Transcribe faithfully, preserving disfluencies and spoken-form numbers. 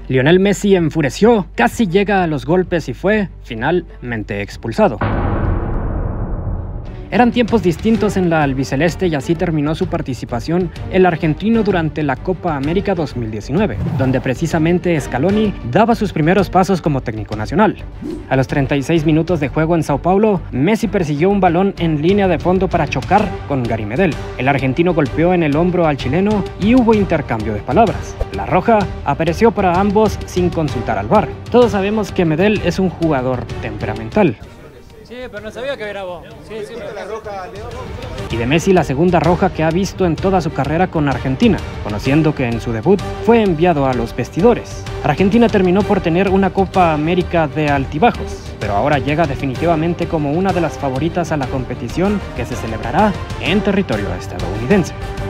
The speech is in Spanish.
Lionel Messi enfureció, casi llega a los golpes y fue, finalmente, expulsado. Eran tiempos distintos en la albiceleste y así terminó su participación el argentino durante la Copa América dos mil diecinueve, donde precisamente Scaloni daba sus primeros pasos como técnico nacional. A los treinta y seis minutos de juego en Sao Paulo, Messi persiguió un balón en línea de fondo para chocar con Gary Medel. El argentino golpeó en el hombro al chileno y hubo intercambio de palabras. La roja apareció para ambos sin consultar al V A R. Todos sabemos que Medel es un jugador temperamental. Sí, pero no sabía que era vos. Sí, sí, la roja, y de Messi la segunda roja que ha visto en toda su carrera con Argentina, conociendo que en su debut fue enviado a los vestidores. Argentina terminó por tener una Copa América de altibajos, pero ahora llega definitivamente como una de las favoritas a la competición que se celebrará en territorio estadounidense.